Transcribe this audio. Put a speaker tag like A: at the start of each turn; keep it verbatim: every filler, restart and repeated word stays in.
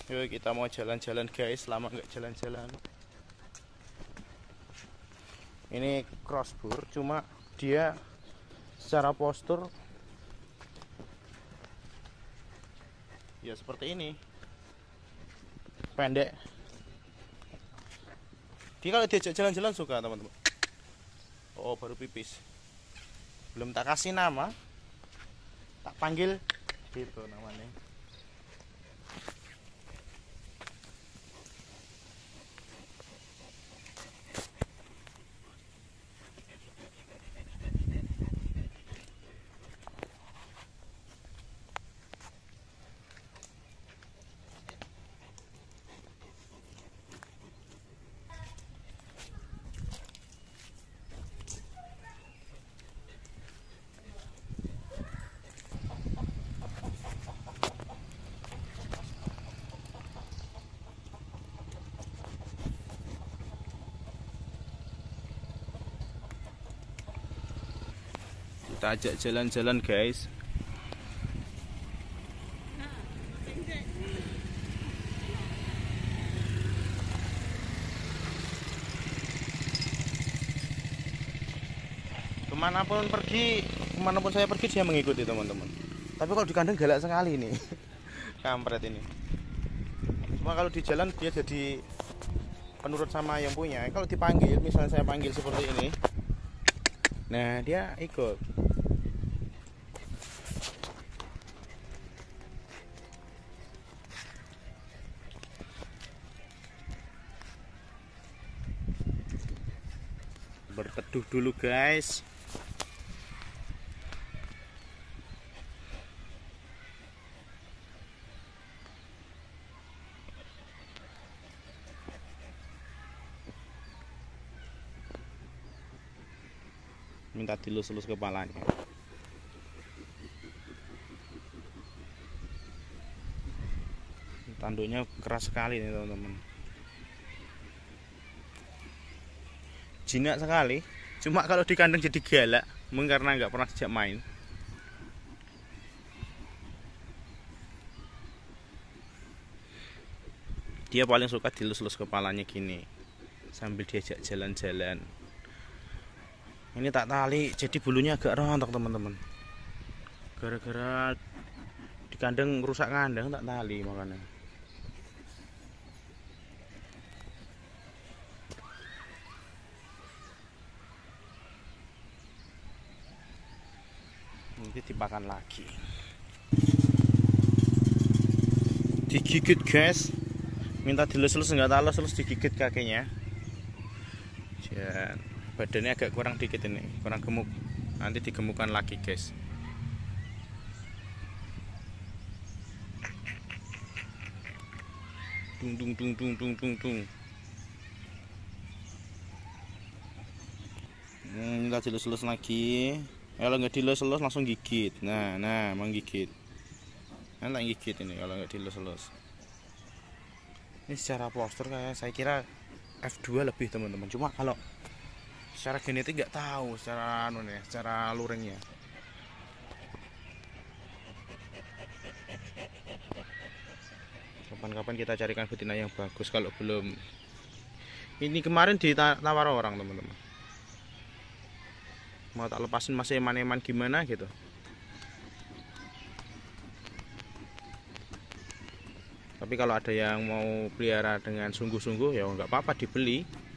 A: Yuk kita mau jalan-jalan guys, lama nggak jalan-jalan. Ini crossbur, cuma dia secara postur ya seperti ini, pendek. Dia kalau diajak jalan-jalan suka teman-teman. Oh baru pipis, belum tak kasih nama, tak panggil gitu namanya. Kita ajak jalan-jalan guys. Kemanapun pergi, kemanapun saya pergi dia mengikuti teman-teman. Tapi kalau di kandang galak sekali nih, kampret ini. Cuma kalau di jalan dia jadi penurut sama yang punya. Kalau dipanggil, misalnya saya panggil seperti ini, nah dia ikut. Berteduh dulu guys. Minta dilus-lus kepalanya. Tanduknya keras sekali nih teman-teman. Jinak sekali. Cuma kalau di kandang jadi galak, mungkin karena nggak pernah sejak main. Dia paling suka dilus-lus kepalanya gini, sambil diajak jalan-jalan. Ini tak tali, jadi bulunya agak rontok teman-teman. Gara-gara di kandang rusak kandang tak tali makanya. Nanti dipakan lagi. Digigit guys. Minta dilus-lus nggak tahu terus digigit kakinya. Dan badannya agak kurang dikit ini, kurang gemuk. Nanti digemukkan lagi guys. Tung tung tung tung tung tung tung. Hmm, minta dilus-lus lagi. Kalau nggak dilus-lus langsung gigit. Nah, nah, menggigit. Nah, gigit ini kalau nggak dilus-lus. Ini secara postur kayak saya kira F dua lebih teman-teman. Cuma kalau secara genetik nggak tahu, secara anu nih, secara luringnya. Kapan-kapan kita carikan betina yang bagus kalau belum. Ini kemarin ditawar orang teman-teman. Mau tak lepasin masih eman-eman gimana gitu. Tapi kalau ada yang mau pelihara dengan sungguh-sungguh ya nggak apa-apa dibeli.